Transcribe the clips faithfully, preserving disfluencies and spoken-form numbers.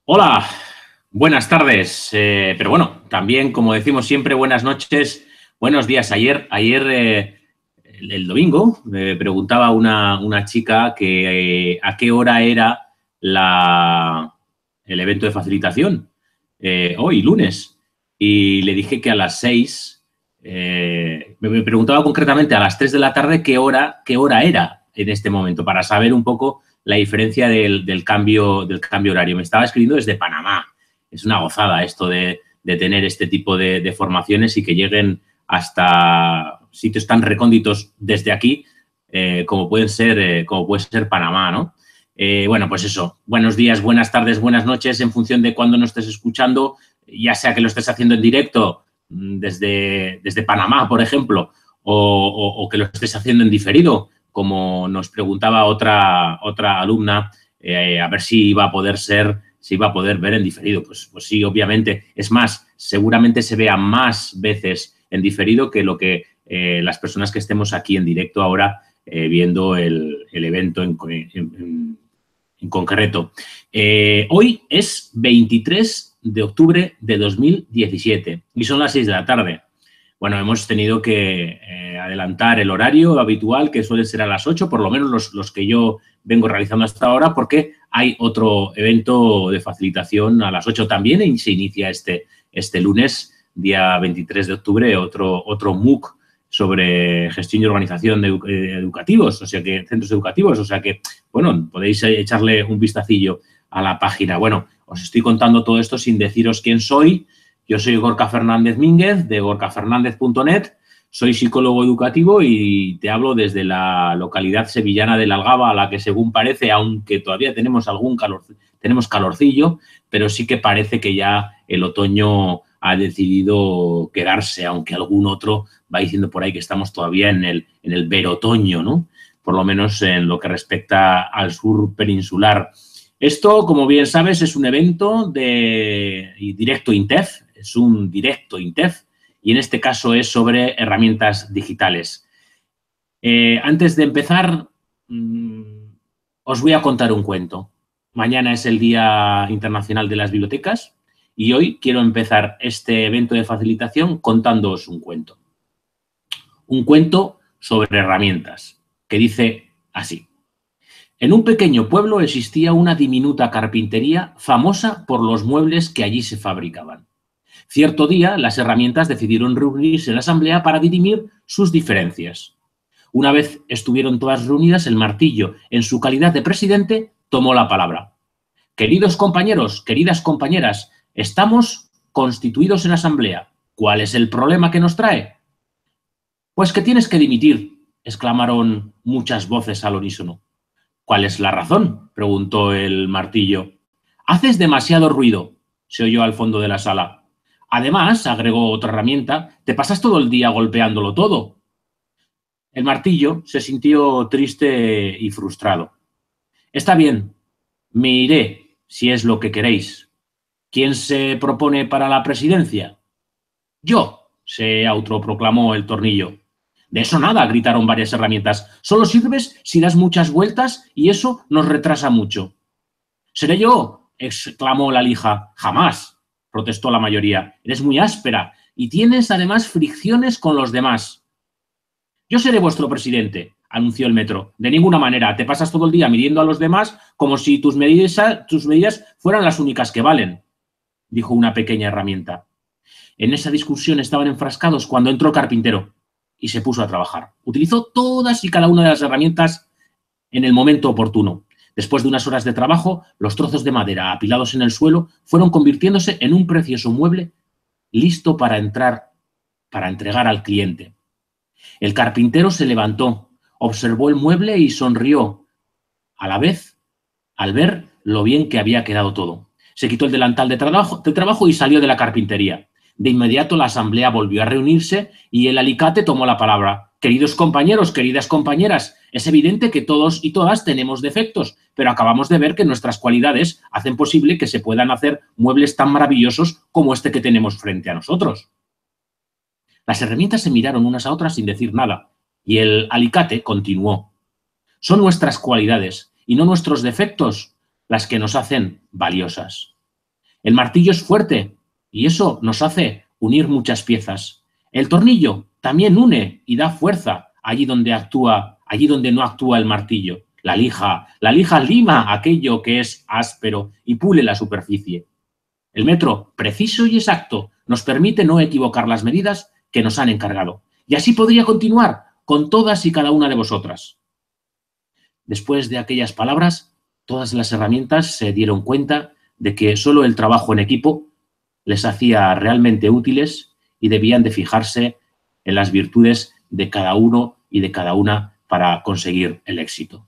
Hola, buenas tardes, eh, pero bueno, también, como decimos siempre, buenas noches, buenos días. Ayer, ayer eh, el, el domingo, me preguntaba una, una chica que eh, a qué hora era la, el evento de facilitación, eh, hoy, lunes, y le dije que a las seis, eh, me, me preguntaba concretamente a las tres de la tarde qué hora, qué hora era en este momento, para saber un poco la diferencia del, del, cambio, del cambio horario. Me estaba escribiendo desde Panamá. Es una gozada esto de, de tener este tipo de, de formaciones y que lleguen hasta sitios tan recónditos desde aquí eh, como, pueden ser, eh, como puede ser Panamá, ¿no? Eh, bueno, pues eso. Buenos días, buenas tardes, buenas noches, en función de cuándo nos estés escuchando, ya sea que lo estés haciendo en directo desde, desde Panamá, por ejemplo, o, o, o que lo estés haciendo en diferido, como nos preguntaba otra, otra alumna, eh, a ver si iba a poder ser, si iba a poder ver en diferido. Pues, pues sí, obviamente. Es más, seguramente se vea más veces en diferido que lo que eh, las personas que estemos aquí en directo ahora eh, viendo el, el evento en, en, en concreto. Eh, hoy es veintitrés de octubre de dos mil diecisiete y son las seis de la tarde. Bueno, hemos tenido que eh, adelantar el horario habitual, que suele ser a las ocho, por lo menos los, los que yo vengo realizando hasta ahora, porque hay otro evento de facilitación a las ocho también y se inicia este, este lunes, día veintitrés de octubre, otro, otro MOOC sobre gestión y organización de edu educativos, o sea que centros educativos, o sea que, bueno, podéis echarle un vistacillo a la página. Bueno, os estoy contando todo esto sin deciros quién soy. Yo soy Gorka Fernández Mínguez, de gorka fernández punto net, soy psicólogo educativo y te hablo desde la localidad sevillana de La Algaba, a la que según parece, aunque todavía tenemos algún calor, tenemos calorcillo, pero sí que parece que ya el otoño ha decidido quedarse, aunque algún otro va diciendo por ahí que estamos todavía en el, en el verotoño, ¿no? Por lo menos en lo que respecta al sur peninsular. Esto, como bien sabes, es un evento de directo INTEF, es un directo INTEF y en este caso es sobre herramientas digitales. Eh, antes de empezar, mmm, os voy a contar un cuento. Mañana es el Día Internacional de las Bibliotecas y hoy quiero empezar este evento de facilitación contándoos un cuento. Un cuento sobre herramientas que dice así. En un pequeño pueblo existía una diminuta carpintería famosa por los muebles que allí se fabricaban. Cierto día, las herramientas decidieron reunirse en la asamblea para dirimir sus diferencias. Una vez estuvieron todas reunidas, el martillo, en su calidad de presidente, tomó la palabra. Queridos compañeros, queridas compañeras, estamos constituidos en asamblea. ¿Cuál es el problema que nos trae? Pues que tienes que dimitir, exclamaron muchas voces al unísono. ¿Cuál es la razón?, preguntó el martillo. Haces demasiado ruido, se oyó al fondo de la sala. Además, agregó otra herramienta, te pasas todo el día golpeándolo todo. El martillo se sintió triste y frustrado. Está bien, me iré, si es lo que queréis. ¿Quién se propone para la presidencia? Yo, se autoproclamó el tornillo. De eso nada, gritaron varias herramientas. Solo sirves si das muchas vueltas y eso nos retrasa mucho. ¿Seré yo?, exclamó la lija. Jamás, protestó la mayoría. Eres muy áspera y tienes además fricciones con los demás. Yo seré vuestro presidente, anunció el metro. De ninguna manera, te pasas todo el día midiendo a los demás como si tus medidas, tus medidas fueran las únicas que valen, dijo una pequeña herramienta. En esa discusión estaban enfrascados cuando entró el carpintero y se puso a trabajar. Utilizó todas y cada una de las herramientas en el momento oportuno. Después de unas horas de trabajo, los trozos de madera apilados en el suelo fueron convirtiéndose en un precioso mueble listo para entrar, para entregar al cliente. El carpintero se levantó, observó el mueble y sonrió, a la vez, al ver lo bien que había quedado todo. Se quitó el delantal de trabajo, de trabajo y salió de la carpintería. De inmediato la asamblea volvió a reunirse y el alicate tomó la palabra. Queridos compañeros, queridas compañeras, es evidente que todos y todas tenemos defectos, pero acabamos de ver que nuestras cualidades hacen posible que se puedan hacer muebles tan maravillosos como este que tenemos frente a nosotros. Las herramientas se miraron unas a otras sin decir nada y el alicate continuó. Son nuestras cualidades y no nuestros defectos las que nos hacen valiosas. El martillo es fuerte y eso nos hace unir muchas piezas. El tornillo también une y da fuerza allí donde actúa, allí donde no actúa el martillo. La lija, la lija lima aquello que es áspero y pule la superficie. El metro, preciso y exacto, nos permite no equivocar las medidas que nos han encargado. Y así podría continuar con todas y cada una de vosotras. Después de aquellas palabras, todas las herramientas se dieron cuenta de que solo el trabajo en equipo les hacía realmente útiles y debían de fijarse en las virtudes de cada uno y de cada una para conseguir el éxito.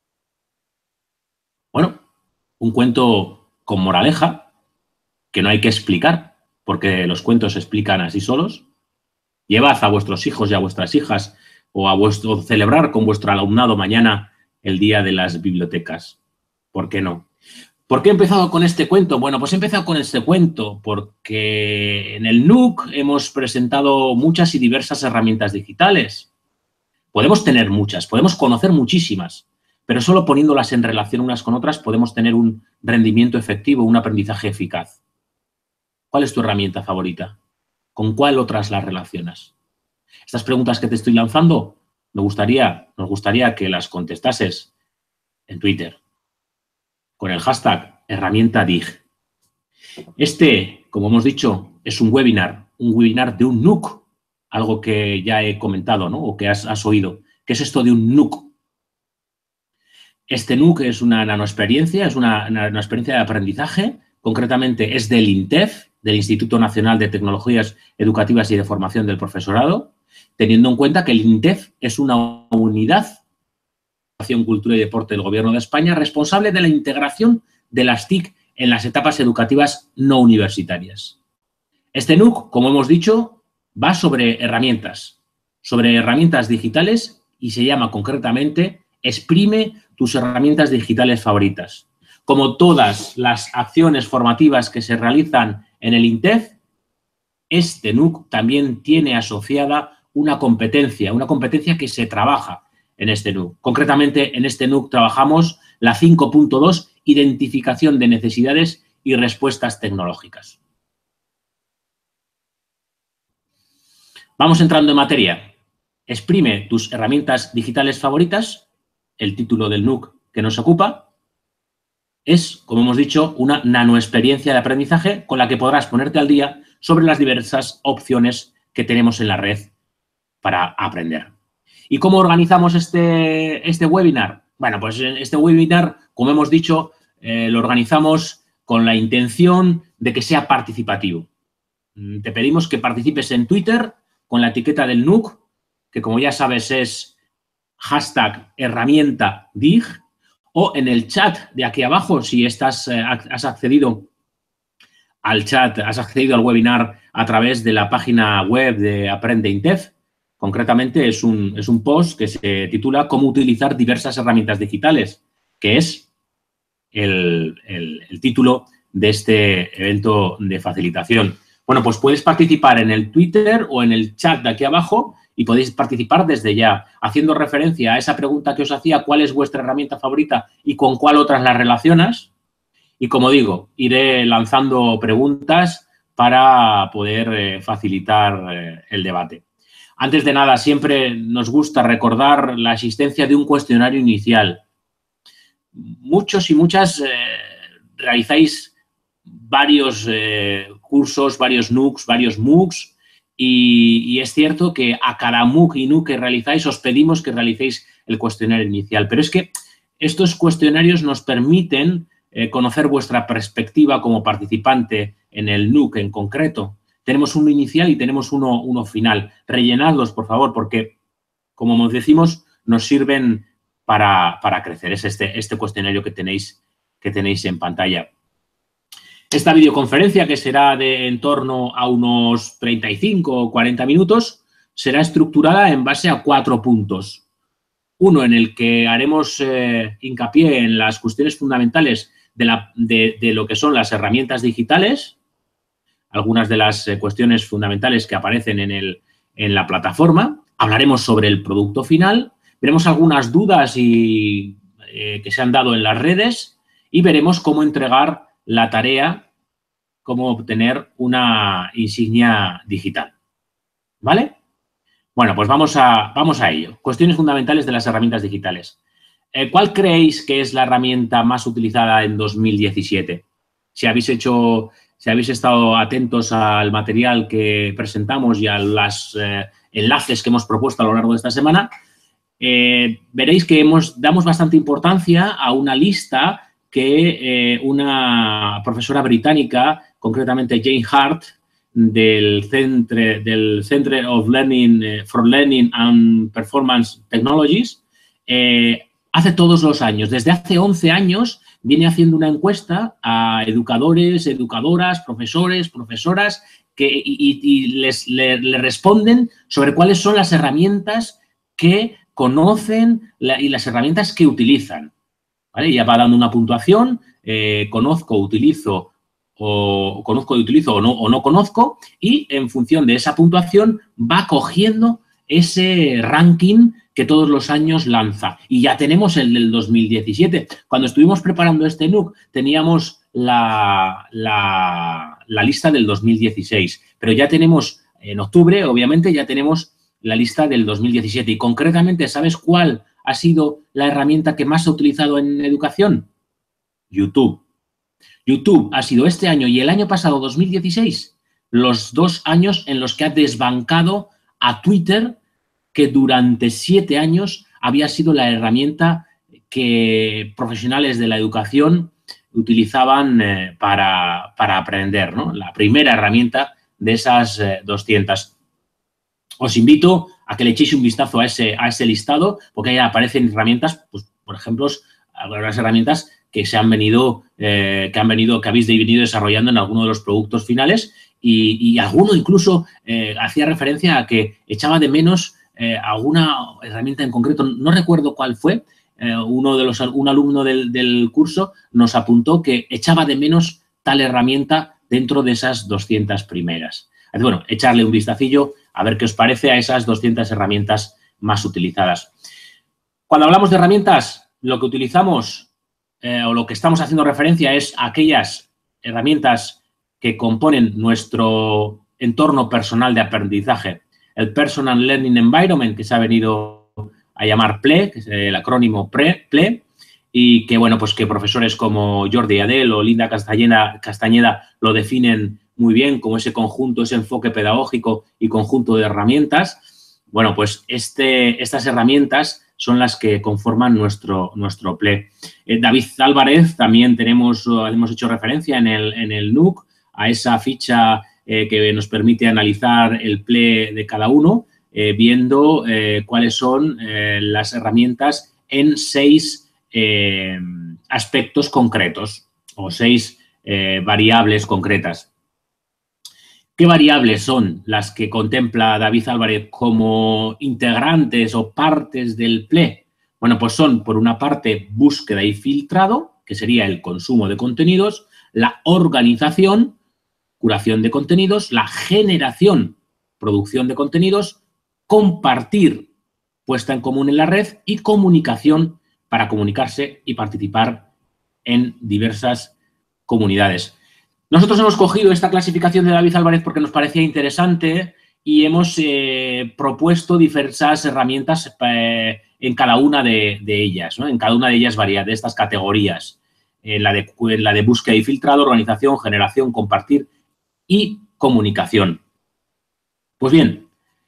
Bueno, un cuento con moraleja, que no hay que explicar, porque los cuentos se explican así solos. Llevad a vuestros hijos y a vuestras hijas o a vuestro celebrar con vuestro alumnado mañana el día de las bibliotecas. ¿Por qué no? ¿Por qué he empezado con este cuento? Bueno, pues he empezado con este cuento porque en el N U C hemos presentado muchas y diversas herramientas digitales. Podemos tener muchas, podemos conocer muchísimas, pero solo poniéndolas en relación unas con otras podemos tener un rendimiento efectivo, un aprendizaje eficaz. ¿Cuál es tu herramienta favorita? ¿Con cuál otras las relacionas? Estas preguntas que te estoy lanzando, me gustaría, nos gustaría que las contestases en Twitter con el hashtag herramienta dig. Este, como hemos dicho, es un webinar, un webinar de un N U C, algo que ya he comentado, ¿no? O que has, has oído. ¿Qué es esto de un N U C? Este N U C es una nanoexperiencia, es una, una experiencia de aprendizaje, concretamente es del INTEF, del Instituto Nacional de Tecnologías Educativas y de Formación del Profesorado, teniendo en cuenta que el INTEF es una unidad de Educación, Cultura y Deporte del Gobierno de España responsable de la integración de las T I C en las etapas educativas no universitarias. Este N U C, como hemos dicho, va sobre herramientas, sobre herramientas digitales y se llama concretamente Exprime tus herramientas digitales favoritas. Como todas las acciones formativas que se realizan en el INTEF, este N U C también tiene asociada una competencia, una competencia que se trabaja en este N U C. Concretamente, en este N U C trabajamos la cinco punto dos, identificación de necesidades y respuestas tecnológicas. Vamos entrando en materia. Exprime tus herramientas digitales favoritas. El título del N U C que nos ocupa es, como hemos dicho, una nanoexperiencia de aprendizaje con la que podrás ponerte al día sobre las diversas opciones que tenemos en la red para aprender. ¿Y cómo organizamos este, este webinar? Bueno, pues este webinar, como hemos dicho, eh, lo organizamos con la intención de que sea participativo. Te pedimos que participes en Twitter con la etiqueta del N U C, que como ya sabes es hashtag herramienta dig, o en el chat de aquí abajo, si estás, eh, has accedido al chat, has accedido al webinar a través de la página web de Aprende INTEF. Concretamente es un, es un post que se titula Cómo utilizar diversas herramientas digitales, que es el, el, el título de este evento de facilitación. Bueno, pues puedes participar en el Twitter o en el chat de aquí abajo y podéis participar desde ya, haciendo referencia a esa pregunta que os hacía, ¿cuál es vuestra herramienta favorita y con cuál otras las relacionas? Y como digo, iré lanzando preguntas para poder eh, facilitar eh, el debate. Antes de nada, siempre nos gusta recordar la existencia de un cuestionario inicial. Muchos y muchas eh, realizáis varios eh, cursos, varios N U Cs, varios M O O Cs y, y es cierto que a cada M O O C y N U C que realizáis os pedimos que realicéis el cuestionario inicial. Pero es que estos cuestionarios nos permiten eh, conocer vuestra perspectiva como participante en el N U C en concreto. Tenemos uno inicial y tenemos uno, uno final. Rellenadlos, por favor, porque, como decimos, nos sirven para, para crecer. Es este, este cuestionario que tenéis, que tenéis en pantalla. Esta videoconferencia, que será de en torno a unos treinta y cinco o cuarenta minutos, será estructurada en base a cuatro puntos. Uno en el que haremos eh, hincapié en las cuestiones fundamentales de, la, de, de lo que son las herramientas digitales, algunas de las eh, cuestiones fundamentales que aparecen en, el, en la plataforma. Hablaremos sobre el producto final, veremos algunas dudas y, eh, que se han dado en las redes y veremos cómo entregar la tarea cómo obtener una insignia digital. ¿Vale? Bueno, pues vamos a, vamos a ello. Cuestiones fundamentales de las herramientas digitales. Eh, ¿Cuál creéis que es la herramienta más utilizada en dos mil diecisiete? Si habéis hecho, si habéis estado atentos al material que presentamos y a los eh, enlaces que hemos propuesto a lo largo de esta semana, eh, veréis que hemos, damos bastante importancia a una lista que eh, una profesora británica, concretamente Jane Hart, del Centre, del Centre of Learning eh, for Learning and Performance Technologies, eh, hace todos los años. Desde hace once años viene haciendo una encuesta a educadores, educadoras, profesores, profesoras que, y, y les le, le responden sobre cuáles son las herramientas que conocen la, y las herramientas que utilizan. ¿Vale? Ya va dando una puntuación, eh, conozco, utilizo, o conozco y utilizo o no, o no conozco, y en función de esa puntuación va cogiendo ese ranking que todos los años lanza. Y ya tenemos el del dos mil diecisiete. Cuando estuvimos preparando este N U C teníamos la, la, la lista del dos mil dieciséis, pero ya tenemos en octubre, obviamente, ya tenemos la lista del dos mil diecisiete. Y concretamente, ¿sabes cuál ha sido la herramienta que más se ha utilizado en educación? YouTube. YouTube ha sido este año y el año pasado, dos mil dieciséis, los dos años en los que ha desbancado a Twitter, que durante siete años había sido la herramienta que profesionales de la educación utilizaban eh, para, para aprender, ¿no? La primera herramienta de esas eh, doscientas. Os invito a que le echéis un vistazo a ese, a ese listado, porque ahí aparecen herramientas, pues, por ejemplo, algunas herramientas que se han venido, eh, que han venido, que habéis venido desarrollando en alguno de los productos finales y, y alguno incluso eh, hacía referencia a que echaba de menos eh, alguna herramienta en concreto. No recuerdo cuál fue. Eh, uno de los, un alumno del, del curso nos apuntó que echaba de menos tal herramienta dentro de esas doscientas primeras. Así, bueno, echarle un vistacillo a ver qué os parece a esas doscientas herramientas más utilizadas. Cuando hablamos de herramientas, lo que utilizamos Eh, o lo que estamos haciendo referencia es a aquellas herramientas que componen nuestro entorno personal de aprendizaje. El Personal Learning Environment, que se ha venido a llamar P L E, que es el acrónimo P L E, y que, bueno, pues que profesores como Jordi Adel o Linda Castañeda, Castañeda lo definen muy bien como ese conjunto, ese enfoque pedagógico y conjunto de herramientas. Bueno, pues este, estas herramientas son las que conforman nuestro, nuestro P L E. Eh, David Álvarez, también tenemos, hemos hecho referencia en el, en el N U C a esa ficha eh, que nos permite analizar el P L E de cada uno, eh, viendo eh, cuáles son eh, las herramientas en seis eh, aspectos concretos o seis eh, variables concretas. ¿Qué variables son las que contempla David Álvarez como integrantes o partes del P L E? Bueno, pues son, por una parte, búsqueda y filtrado, que sería el consumo de contenidos, la organización, curación de contenidos, la generación, producción de contenidos, compartir, puesta en común en la red y comunicación para comunicarse y participar en diversas comunidades. Nosotros hemos cogido esta clasificación de David Álvarez porque nos parecía interesante y hemos eh, propuesto diversas herramientas eh, en cada una de, de ellas, ¿no? En cada una de ellas varias, de estas categorías. En la, de, en la de búsqueda y filtrado, organización, generación, compartir y comunicación. Pues bien,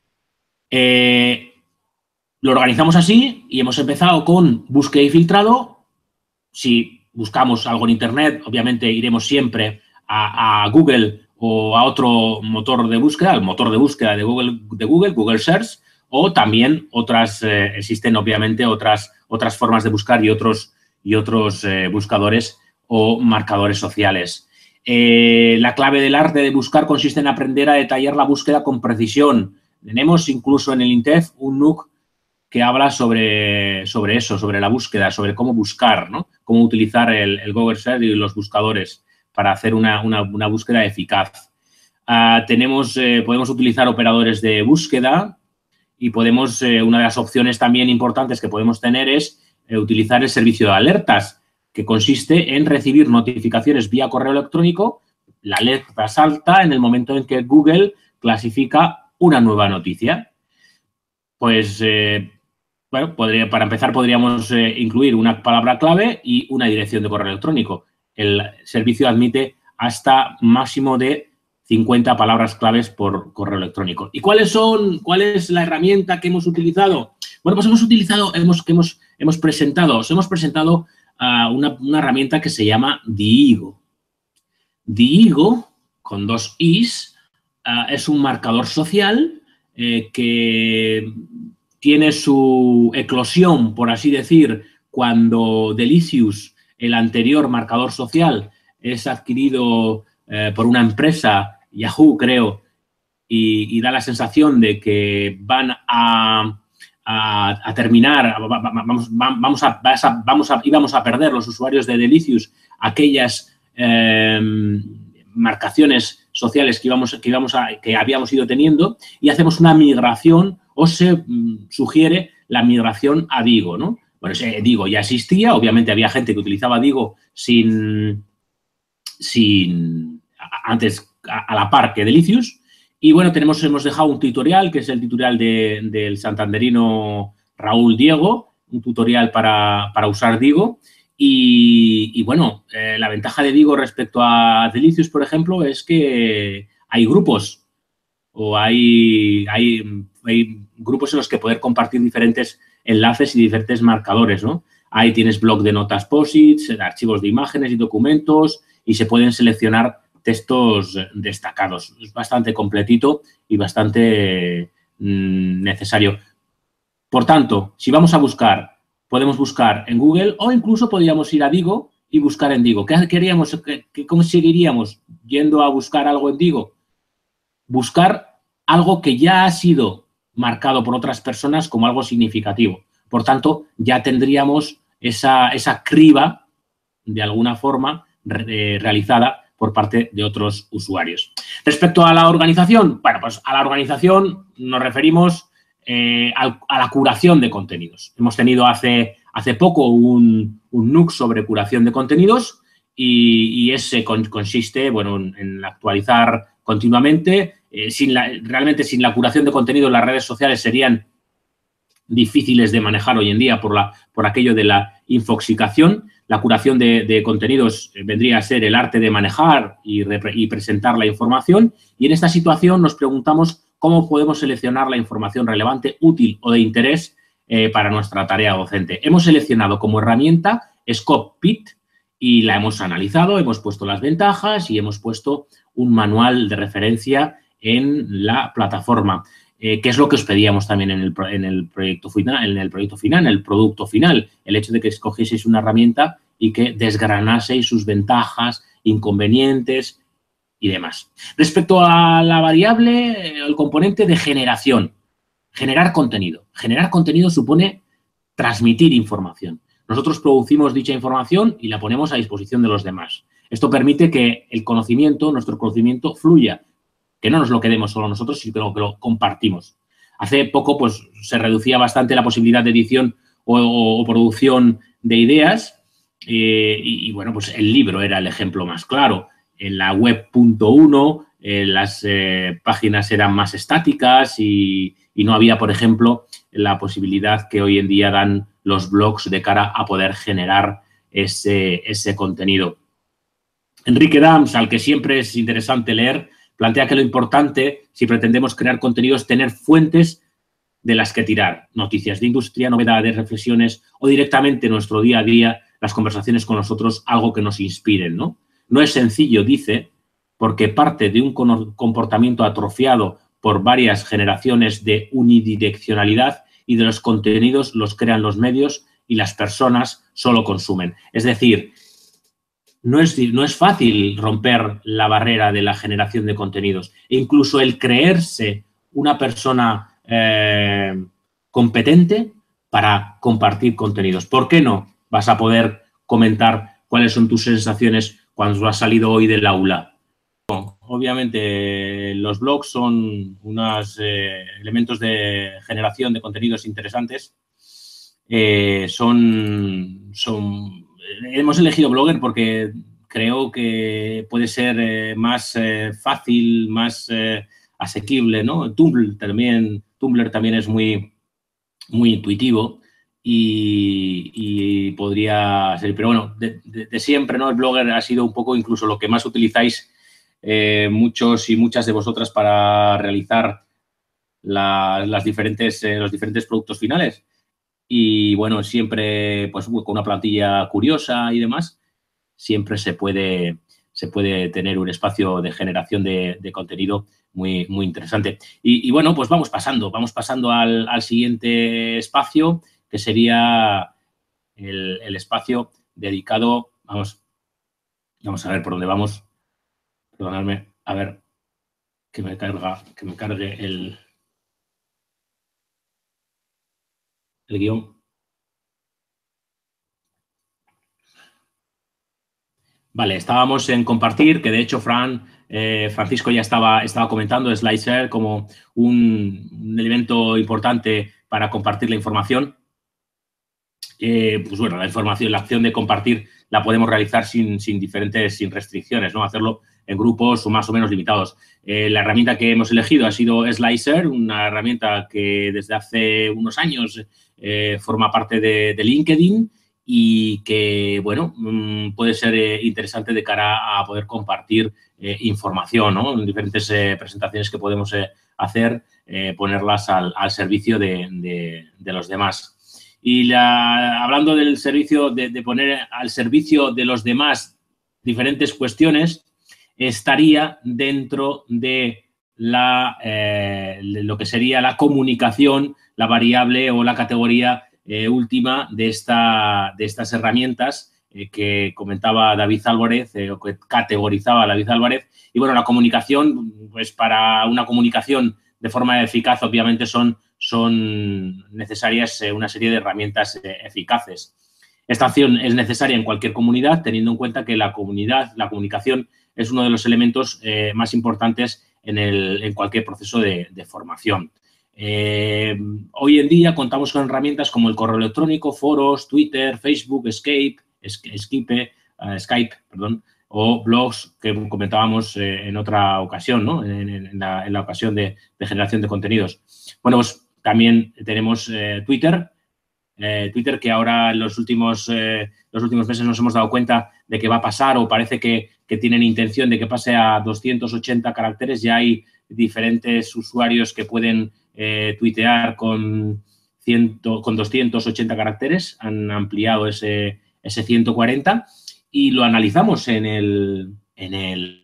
eh, lo organizamos así y hemos empezado con búsqueda y filtrado. Si buscamos algo en Internet, obviamente iremos siempre a, a Google o a otro motor de búsqueda, el motor de búsqueda de Google, de Google, Google Search, o también otras, eh, existen obviamente otras, otras formas de buscar y otros, y otros eh, buscadores o marcadores sociales. Eh, la clave del arte de buscar consiste en aprender a detallar la búsqueda con precisión. Tenemos incluso en el INTEF un N U C que habla sobre, sobre eso, sobre la búsqueda, sobre cómo buscar, ¿no? Cómo utilizar el, el Google Search y los buscadores para hacer una, una, una búsqueda eficaz. Uh, tenemos, eh, podemos utilizar operadores de búsqueda y podemos, eh, una de las opciones también importantes que podemos tener es eh, utilizar el servicio de alertas, que consiste en recibir notificaciones vía correo electrónico la alerta salta en el momento en que Google clasifica una nueva noticia. Pues, eh, bueno, podría, para empezar podríamos eh, incluir una palabra clave y una dirección de correo electrónico. El servicio admite hasta máximo de cincuenta palabras claves por correo electrónico. ¿Y cuáles son? ¿Cuál es la herramienta que hemos utilizado? Bueno, pues hemos utilizado, hemos, que hemos, hemos presentado, os hemos presentado uh, una, una herramienta que se llama Diigo. Diigo, con dos is, uh, es un marcador social eh, que tiene su eclosión, por así decir, cuando Delicious, el anterior marcador social, es adquirido eh, por una empresa, Yahoo, creo, y, y da la sensación de que van a, a, a terminar, vamos, vamos, a, vamos a, íbamos a perder los usuarios de Delicious aquellas eh, marcaciones sociales que, íbamos, que, íbamos a, que habíamos ido teniendo, y hacemos una migración, o se mm, sugiere la migración a Diigo, ¿no? Bueno, ese Diigo ya existía, obviamente había gente que utilizaba Diigo sin, sin antes a, a la par que Delicious, y bueno, tenemos, hemos dejado un tutorial, que es el tutorial de, del santanderino Raúl Diego, un tutorial para, para usar Diigo. Y, y bueno, eh, la ventaja de Diigo respecto a Delicious, por ejemplo, es que hay grupos o hay, hay, hay grupos en los que poder compartir diferentes enlaces y diferentes marcadores, ¿no? Ahí tienes blog de notas posits, archivos de imágenes y documentos, y se pueden seleccionar textos destacados. Es bastante completito y bastante mmm, necesario. Por tanto, si vamos a buscar, podemos buscar en Google o incluso podríamos ir a Diigo y buscar en Diigo. ¿Qué queríamos, qué, qué conseguiríamos yendo a buscar algo en Diigo? Buscar algo que ya ha sido marcado por otras personas como algo significativo. Por tanto, ya tendríamos esa, esa criba, de alguna forma, re, realizada por parte de otros usuarios. Respecto a la organización, bueno, pues a la organización nos referimos eh, a, a la curación de contenidos. Hemos tenido hace, hace poco un, un N U C sobre curación de contenidos y, y ese con, consiste, bueno, en, en actualizar continuamente. Eh, sin la, realmente sin la curación de contenido las redes sociales serían difíciles de manejar hoy en día por, la, por aquello de la infoxicación. La curación de, de contenidos vendría a ser el arte de manejar y, repre, y presentar la información, y en esta situación nos preguntamos cómo podemos seleccionar la información relevante, útil o de interés eh, para nuestra tarea docente. Hemos seleccionado como herramienta Scopepit y la hemos analizado, hemos puesto las ventajas y hemos puesto un manual de referencia en la plataforma. Eh, ¿Qué es lo que os pedíamos también en el, en el proyecto final, en el proyecto final, en el producto final? El hecho de que escogieseis una herramienta y que desgranaseis sus ventajas, inconvenientes y demás. Respecto a la variable, el componente de generación, generar contenido. Generar contenido supone transmitir información. Nosotros producimos dicha información y la ponemos a disposición de los demás. Esto permite que el conocimiento, nuestro conocimiento, fluya, que no nos lo quedemos solo nosotros, sino que lo compartimos. Hace poco pues, se reducía bastante la posibilidad de edición o, o, o producción de ideas eh, y, y, bueno, pues el libro era el ejemplo más claro. En la web punto uno eh, las eh, páginas eran más estáticas y, y no había, por ejemplo, la posibilidad que hoy en día dan los blogs de cara a poder generar ese, ese contenido. Enrique Dams, al que siempre es interesante leer, plantea que lo importante, si pretendemos crear contenido, es tener fuentes de las que tirar. Noticias de industria, novedades, reflexiones o directamente nuestro día a día, las conversaciones con nosotros, algo que nos inspiren, ¿no? No es sencillo, dice, porque parte de un comportamiento atrofiado por varias generaciones de unidireccionalidad y de los contenidos los crean los medios y las personas solo consumen. Es decir, No es, no es fácil romper la barrera de la generación de contenidos. E incluso el creerse una persona eh, competente para compartir contenidos. ¿Por qué no vas a poder comentar cuáles son tus sensaciones cuando has salido hoy del aula? Obviamente, los blogs son unos eh, elementos de generación de contenidos interesantes. Eh, son, son... Hemos elegido Blogger porque creo que puede ser eh, más eh, fácil, más eh, asequible, ¿no? Tumblr también, Tumblr también es muy, muy intuitivo y, y podría ser, pero bueno, de, de, de siempre, ¿no? El Blogger ha sido un poco incluso lo que más utilizáis eh, muchos y muchas de vosotras para realizar la, las diferentes, eh, los diferentes productos finales. Y bueno, siempre pues con una plantilla curiosa y demás, siempre se puede, se puede tener un espacio de generación de, de contenido muy, muy interesante. Y, y, bueno, pues vamos pasando, vamos pasando al, al siguiente espacio, que sería el, el espacio dedicado, vamos, vamos a ver por dónde vamos, perdonadme, a ver, que me carga, que me cargue el, el guión. Vale, estábamos en compartir, que de hecho Fran, eh, Francisco ya estaba, estaba comentando SlideShare como un, un elemento importante para compartir la información. Eh, pues bueno, la información, la acción de compartir la podemos realizar sin, sin diferentes, sin restricciones, ¿no? Hacerlo en grupos o más o menos limitados. Eh, la herramienta que hemos elegido ha sido SlideShare, una herramienta que desde hace unos años eh, forma parte de, de LinkedIn y que, bueno, puede ser eh, interesante de cara a poder compartir eh, información, ¿no? En diferentes eh, presentaciones que podemos eh, hacer, eh, ponerlas al, al servicio de, de, de los demás. Y la, hablando del servicio, de, de poner al servicio de los demás diferentes cuestiones, estaría dentro de la, eh, lo que sería la comunicación, la variable o la categoría eh, última de, esta, de estas herramientas eh, que comentaba David Álvarez, eh, o que categorizaba David Álvarez. Y bueno, la comunicación, pues para una comunicación de forma eficaz, obviamente son, son necesarias eh, una serie de herramientas eh, eficaces. Esta acción es necesaria en cualquier comunidad, teniendo en cuenta que la comunidad, la comunicación es uno de los elementos eh, más importantes en, el, en cualquier proceso de, de formación. Eh, hoy en día contamos con herramientas como el correo electrónico, foros, Twitter, Facebook, Skype, Skype, uh, Skype, perdón, o blogs que comentábamos eh, en otra ocasión, ¿no? En, en, en, la, en la ocasión de, de generación de contenidos. Bueno, pues también tenemos eh, Twitter, eh, Twitter que ahora en los últimos, eh, los últimos meses nos hemos dado cuenta de que va a pasar o parece que, que tienen intención de que pase a doscientos ochenta caracteres. Ya hay diferentes usuarios que pueden eh, tuitear con, cien, con doscientos ochenta caracteres, han ampliado ese, ese ciento cuarenta y lo analizamos en el, en el,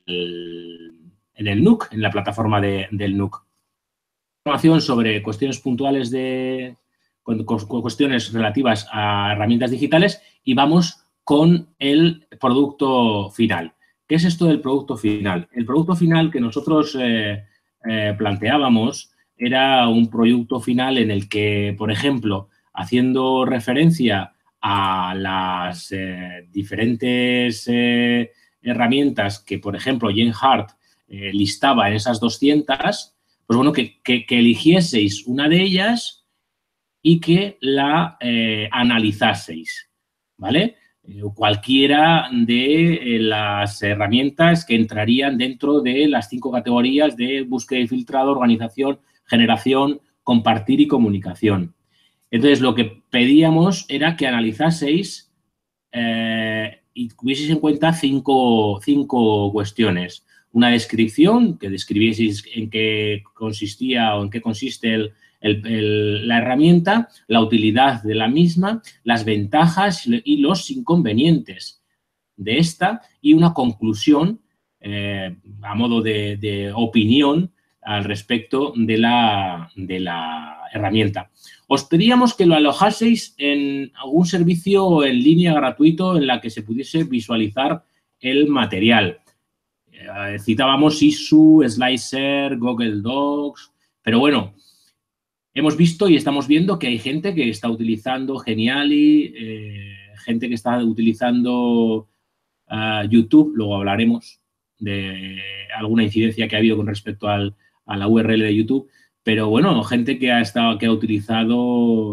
en el N U C, en la plataforma de, del N U C. Información sobre cuestiones puntuales de cuestiones relativas a herramientas digitales y vamos con el producto final. ¿Qué es esto del producto final? El producto final que nosotros eh, eh, planteábamos era un producto final en el que, por ejemplo, haciendo referencia a las eh, diferentes eh, herramientas que, por ejemplo, Jen Hart eh, listaba en esas doscientas, pues bueno, que, que, que eligieseis una de ellas y que la eh, analizaseis, ¿vale? Eh, cualquiera de eh, las herramientas que entrarían dentro de las cinco categorías de búsqueda y filtrado, organización, generación, compartir y comunicación. Entonces, lo que pedíamos era que analizaseis eh, y tuvieseis en cuenta cinco, cinco cuestiones. Una descripción, que describieseis en qué consistía o en qué consiste el, el, el, la herramienta, la utilidad de la misma, las ventajas y los inconvenientes de esta y una conclusión eh, a modo de, de opinión al respecto de la, de la herramienta. Os pedíamos que lo alojaseis en algún servicio en línea gratuito en la que se pudiese visualizar el material. Eh, citábamos Isu, SlideShare, Google Docs, pero bueno, hemos visto y estamos viendo que hay gente que está utilizando Geniali, eh, gente que está utilizando uh, YouTube, luego hablaremos de alguna incidencia que ha habido con respecto al, a la U R L de YouTube, pero bueno, gente que ha estado, que ha utilizado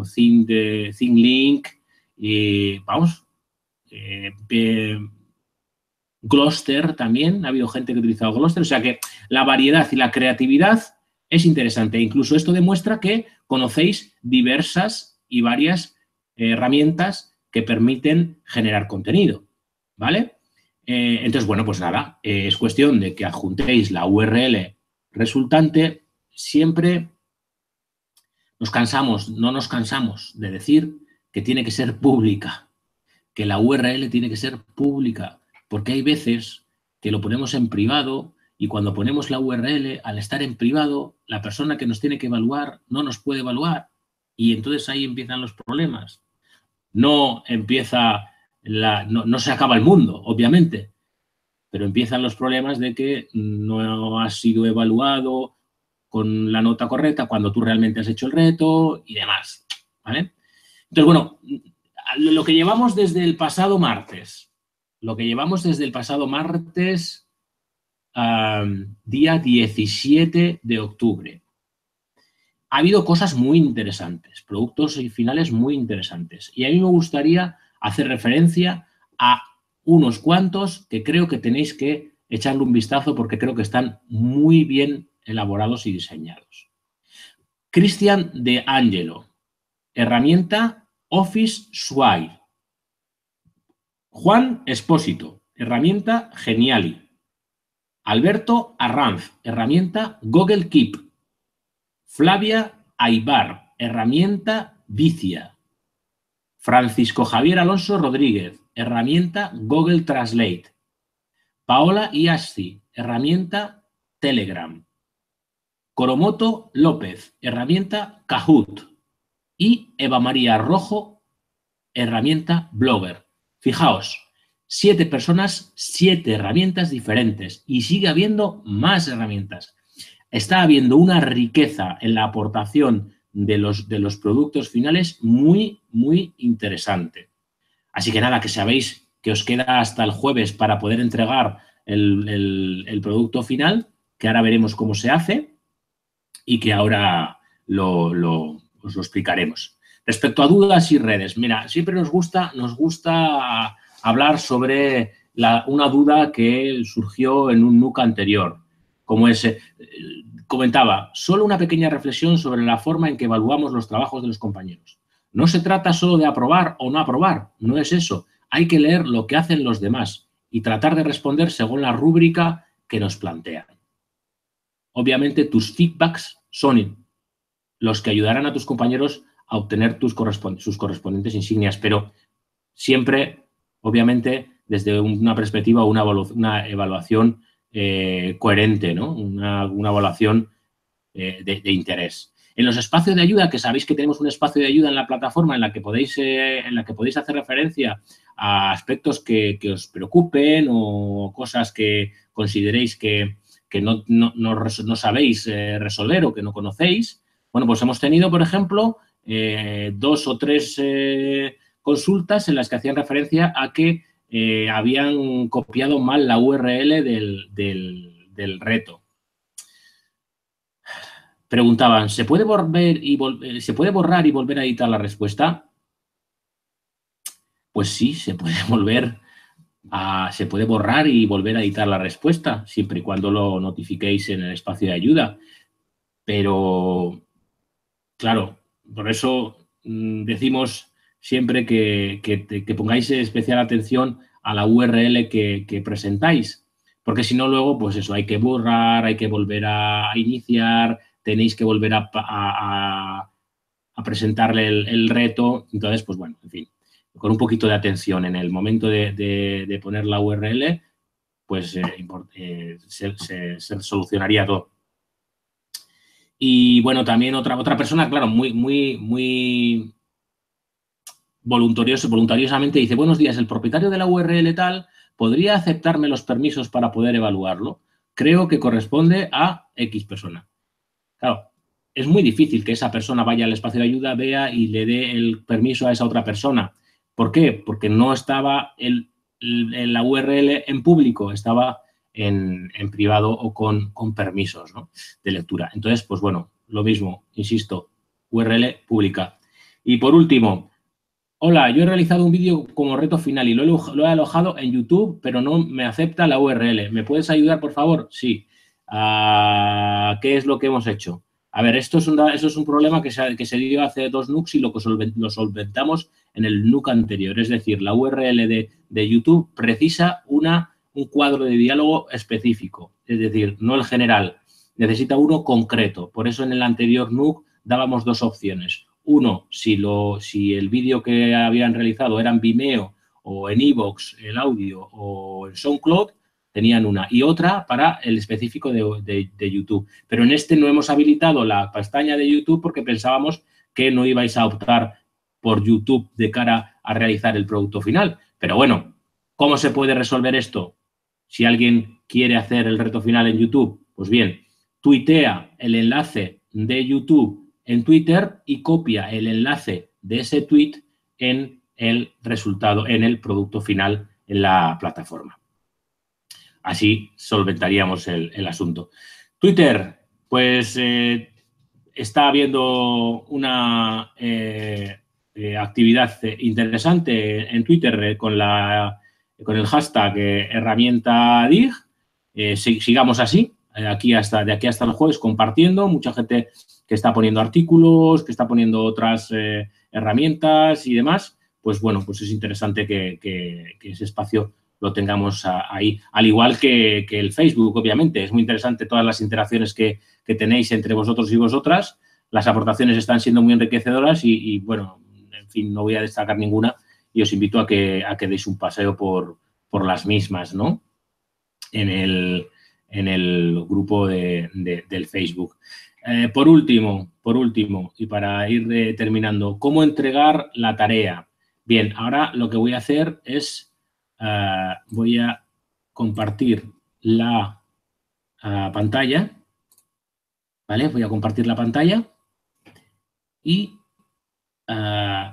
ThinkLink y vamos, eh, eh, Gloucester también, ha habido gente que ha utilizado Gloucester, o sea que la variedad y la creatividad es interesante. Incluso esto demuestra que conocéis diversas y varias herramientas que permiten generar contenido, ¿vale? Eh, entonces, bueno, pues nada, eh, es cuestión de que adjuntéis la U R L resultante. Siempre nos cansamos, no nos cansamos de decir que tiene que ser pública, que la U R L tiene que ser pública, porque hay veces que lo ponemos en privado y cuando ponemos la U R L, al estar en privado, la persona que nos tiene que evaluar no nos puede evaluar y entonces ahí empiezan los problemas. No empieza, la, no, no se acaba el mundo, obviamente, pero empiezan los problemas de que no has sido evaluado con la nota correcta cuando tú realmente has hecho el reto y demás, ¿vale? Entonces, bueno, lo que llevamos desde el pasado martes, lo que llevamos desde el pasado martes, um, día diecisiete de octubre, ha habido cosas muy interesantes, productos y finales muy interesantes. Y a mí me gustaría hacer referencia a unos cuantos que creo que tenéis que echarle un vistazo porque creo que están muy bien elaborados y diseñados. Cristian De Angelo, herramienta Office Suite. Juan Espósito, herramienta Geniali. Alberto Arranz, herramienta Google Keep. Flavia Aybar, herramienta Vicia. Francisco Javier Alonso Rodríguez, herramienta Google Translate. Paola Iasci, herramienta Telegram. Coromoto López, herramienta Kahoot. Y Eva María Rojo, herramienta Blogger. Fijaos, siete personas, siete herramientas diferentes y sigue habiendo más herramientas. Está habiendo una riqueza en la aportación de los, de los productos finales muy, muy interesante. Así que nada, que sabéis que os queda hasta el jueves para poder entregar el, el, el producto final, que ahora veremos cómo se hace y que ahora lo, lo, os lo explicaremos. Respecto a dudas y redes, mira, siempre nos gusta, nos gusta hablar sobre la, una duda que surgió en un N U C anterior, como es, eh, comentaba, solo una pequeña reflexión sobre la forma en que evaluamos los trabajos de los compañeros. No se trata solo de aprobar o no aprobar, no es eso. Hay que leer lo que hacen los demás y tratar de responder según la rúbrica que nos plantean. Obviamente, tus feedbacks son los que ayudarán a tus compañeros a obtener tus correspond- sus correspondientes insignias, pero siempre, obviamente, desde una perspectiva o una, evalu- una evaluación eh, coherente, ¿no? Una, una evaluación eh, de, de interés. En los espacios de ayuda, que sabéis que tenemos un espacio de ayuda en la plataforma en la que podéis, eh, en la que podéis hacer referencia a aspectos que, que os preocupen o cosas que consideréis que, que no, no, no, no sabéis eh, resolver o que no conocéis. Bueno, pues hemos tenido, por ejemplo, eh, dos o tres eh, consultas en las que hacían referencia a que eh, habían copiado mal la U R L del, del, del reto. Preguntaban, ¿se puede, volver y vol- ¿se puede borrar y volver a editar la respuesta? Pues sí, se puede volver a, se puede borrar y volver a editar la respuesta, siempre y cuando lo notifiquéis en el espacio de ayuda. Pero, claro, por eso mmm, decimos siempre que, que, que pongáis especial atención a la U R L que, que presentáis, porque si no luego, pues eso, hay que borrar, hay que volver a iniciar, tenéis que volver a, a, a presentarle el, el reto. Entonces, pues bueno, en fin, con un poquito de atención en el momento de, de, de poner la U R L, pues eh, eh, se, se, se solucionaría todo. Y bueno, también otra, otra persona, claro, muy, muy, muy voluntarioso, voluntariosamente dice, buenos días, el propietario de la U R L tal, ¿podría aceptarme los permisos para poder evaluarlo? Creo que corresponde a X persona. Claro, es muy difícil que esa persona vaya al espacio de ayuda, vea y le dé el permiso a esa otra persona. ¿Por qué? Porque no estaba el, el, la U R L en público, estaba en, en privado o con, con permisos, ¿no?, de lectura. Entonces, pues bueno, lo mismo, insisto, U R L pública. Y por último, Hola, yo he realizado un vídeo como reto final y lo he, lo he alojado en YouTube, pero no me acepta la U R L. ¿Me puedes ayudar, por favor? Sí. Uh, ¿Qué es lo que hemos hecho? A ver, esto es, una, eso es un problema que se, que se dio hace dos N U Cs y lo, lo solventamos en el N U C anterior. Es decir, la U R L de, de YouTube precisa una, un cuadro de diálogo específico. Es decir, no el general. Necesita uno concreto. Por eso en el anterior N U C dábamos dos opciones. Uno, si, lo, si el vídeo que habían realizado era en Vimeo o en iVoox, el audio, o en SoundCloud, tenían una. Y otra para el específico de, de, de YouTube. Pero en este no hemos habilitado la pestaña de YouTube porque pensábamos que no ibais a optar por YouTube de cara a realizar el producto final. Pero bueno, ¿cómo se puede resolver esto? Si alguien quiere hacer el reto final en YouTube, pues bien, tuitea el enlace de YouTube en Twitter y copia el enlace de ese tweet en el resultado, en el producto final en la plataforma. Así solventaríamos el, el asunto. Twitter, pues eh, está habiendo una eh, eh, actividad interesante en Twitter eh, con, la, con el hashtag eh, herramienta dig. Eh, sigamos así, eh, aquí hasta, de aquí hasta el jueves compartiendo, mucha gente que está poniendo artículos, que está poniendo otras eh, herramientas y demás, pues bueno, pues es interesante que, que, que ese espacio lo tengamos a, ahí. Al igual que, que el Facebook, obviamente. Es muy interesante todas las interacciones que, que tenéis entre vosotros y vosotras. Las aportaciones están siendo muy enriquecedoras y, y, bueno, en fin, no voy a destacar ninguna y os invito a que, a que deis un paseo por, por las mismas, ¿no? En el, en el grupo de, de, del Facebook. Eh, por último, por último, y para ir eh, terminando, ¿cómo entregar la tarea? Bien, ahora lo que voy a hacer es, uh, voy a compartir la uh, pantalla, ¿vale? Voy a compartir la pantalla y uh,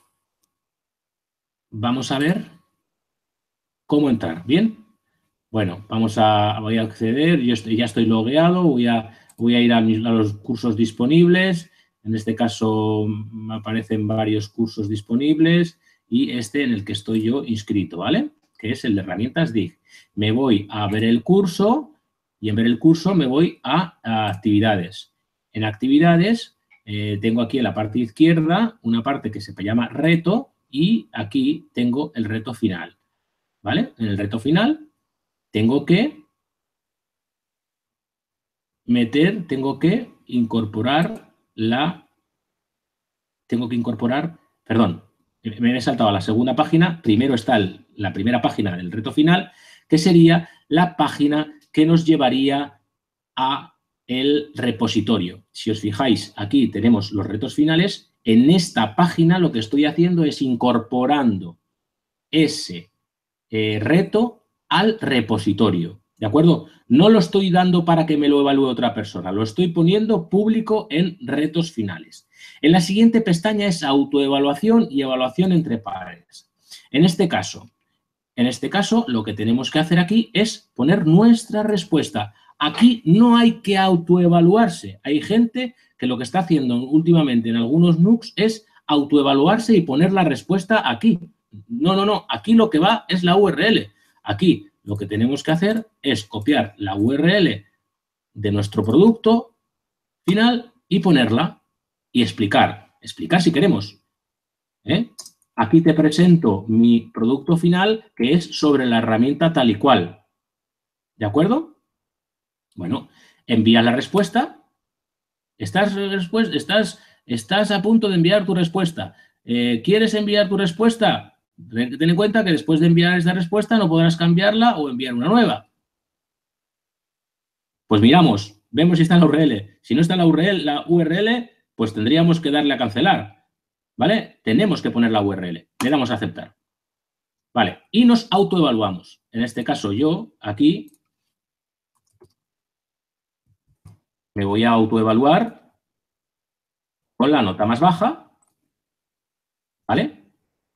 vamos a ver cómo entrar, ¿bien? Bueno, vamos a, voy a acceder, yo estoy, ya estoy logueado, voy a, voy a ir a, mis, a los cursos disponibles, en este caso me aparecen varios cursos disponibles y este en el que estoy yo inscrito, ¿vale? Que es el de herramientas dig. Me voy a ver el curso y en ver el curso me voy a, a actividades. En actividades eh, tengo aquí en la parte izquierda una parte que se llama reto y aquí tengo el reto final, ¿vale? En el reto final tengo que meter, tengo que incorporar la, tengo que incorporar, perdón, me he saltado a la segunda página. Primero está el, la primera página del reto final, que sería la página que nos llevaría a el repositorio. Si os fijáis, aquí tenemos los retos finales. En esta página lo que estoy haciendo es incorporando ese eh, reto al repositorio, ¿de acuerdo? No lo estoy dando para que me lo evalúe otra persona, lo estoy poniendo público en retos finales. En la siguiente pestaña es autoevaluación y evaluación entre pares. En este caso, en este caso, lo que tenemos que hacer aquí es poner nuestra respuesta. Aquí no hay que autoevaluarse. Hay gente que lo que está haciendo últimamente en algunos N U Cs es autoevaluarse y poner la respuesta aquí. No, no, no. Aquí lo que va es la U R L. Aquí lo que tenemos que hacer es copiar la U R L de nuestro producto final y ponerla y explicar. Explicar si queremos. ¿Eh? Aquí te presento mi producto final, que es sobre la herramienta tal y cual. ¿De acuerdo? Bueno, envía la respuesta. Estás, estás, estás a punto de enviar tu respuesta. Eh, ¿Quieres enviar tu respuesta? Ten en cuenta que después de enviar esta respuesta no podrás cambiarla o enviar una nueva. Pues miramos, vemos si está en la U R L. Si no está en la U R L, la U R L, pues tendríamos que darle a cancelar. ¿Vale? Tenemos que poner la U R L. Le damos a aceptar. Vale, y nos autoevaluamos. En este caso yo, aquí, me voy a autoevaluar con la nota más baja, ¿vale?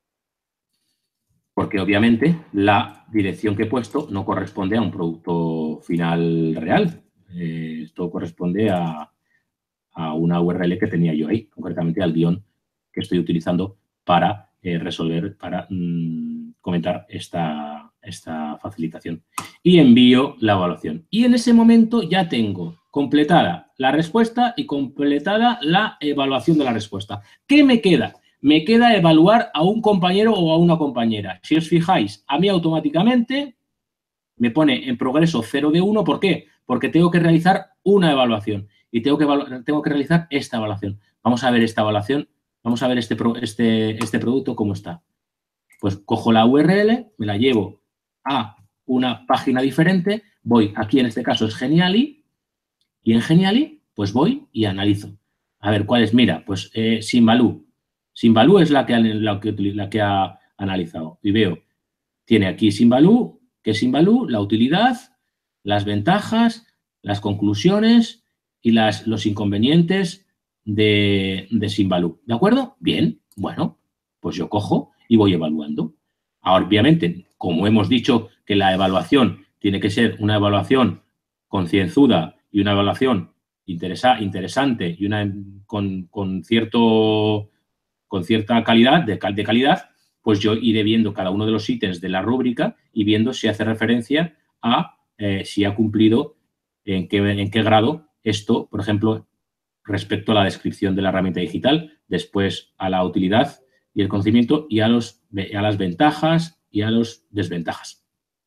Porque obviamente la dirección que he puesto no corresponde a un producto final real. Eh, esto corresponde a, a una U R L que tenía yo ahí, concretamente al guión que estoy utilizando para eh, resolver, para mmm, comentar esta, esta facilitación. Y envío la evaluación. Y en ese momento ya tengo completada la respuesta y completada la evaluación de la respuesta. ¿Qué me queda? Me queda evaluar a un compañero o a una compañera. Si os fijáis, a mí automáticamente me pone en progreso cero de uno. ¿Por qué? Porque tengo que realizar una evaluación y tengo que, tengo que realizar esta evaluación. Vamos a ver esta evaluación, vamos a ver este, este, este producto cómo está. Pues cojo la U R L, me la llevo a una página diferente, voy, aquí en este caso es Geniali, y en Geniali pues voy y analizo. A ver, ¿cuál es? Mira, pues eh, Simbaloo. Simbaloo es la que, la, que, la que ha analizado. Y veo, tiene aquí Simbaloo, que es Simbaloo, la utilidad, las ventajas, las conclusiones y las, los inconvenientes de, de Simbaloo. ¿De acuerdo? Bien, bueno, pues yo cojo y voy evaluando. Ahora, obviamente, como hemos dicho que la evaluación tiene que ser una evaluación concienzuda y una evaluación interesa, interesante y una con, con, cierto, con cierta calidad, de, de calidad, pues yo iré viendo cada uno de los ítems de la rúbrica y viendo si hace referencia a eh, si ha cumplido en qué, en qué grado esto, por ejemplo, respecto a la descripción de la herramienta digital, después a la utilidad y el conocimiento y a, los, a las ventajas y a las desventajas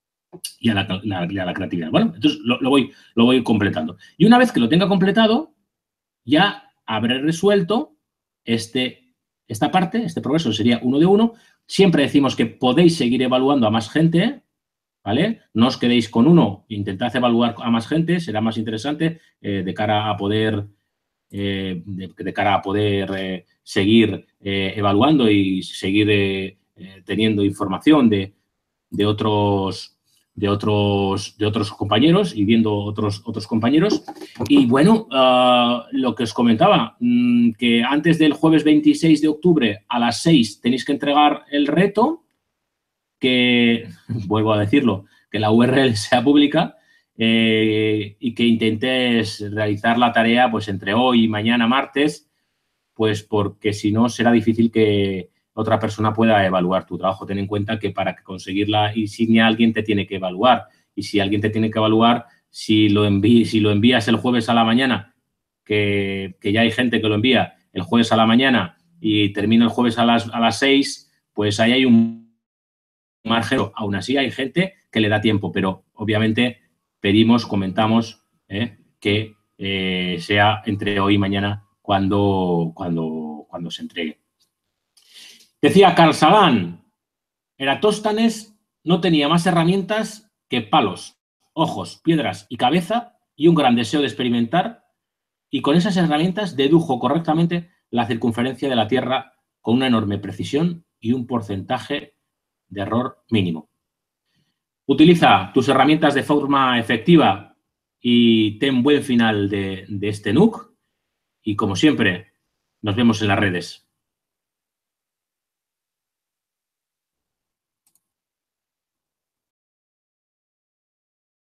y a la, la, a la creatividad. Bueno, entonces lo, lo, voy, lo voy completando. Y una vez que lo tenga completado, ya habré resuelto este, esta parte, este progreso sería uno de uno. Siempre decimos que podéis seguir evaluando a más gente, ¿vale? No os quedéis con uno, intentad evaluar a más gente, será más interesante eh, de cara a poder, eh, de, de cara a poder eh, seguir eh, evaluando y seguir eh, eh, teniendo información de, de otros... de otros, de otros compañeros y viendo otros, otros compañeros. Y bueno, uh, lo que os comentaba, mmm, que antes del jueves veintiséis de octubre a las seis tenéis que entregar el reto, que, vuelvo a decirlo, que la U R L sea pública eh, y que intentes realizar la tarea pues entre hoy y mañana martes, pues porque si no será difícil que otra persona pueda evaluar tu trabajo. Ten en cuenta que para conseguir la insignia alguien te tiene que evaluar. Y si alguien te tiene que evaluar, si lo, enví si lo envías el jueves a la mañana, que, que ya hay gente que lo envía el jueves a la mañana y termina el jueves a las, a las seis, pues ahí hay un margen. Aún así hay gente que le da tiempo, pero obviamente pedimos, comentamos eh, que eh, sea entre hoy y mañana cuando, cuando, cuando se entregue. Decía Carl Sagan, Eratóstenes no tenía más herramientas que palos, ojos, piedras y cabeza y un gran deseo de experimentar, y con esas herramientas dedujo correctamente la circunferencia de la Tierra con una enorme precisión y un porcentaje de error mínimo. Utiliza tus herramientas de forma efectiva y ten buen final de, de este N U C, y como siempre, nos vemos en las redes.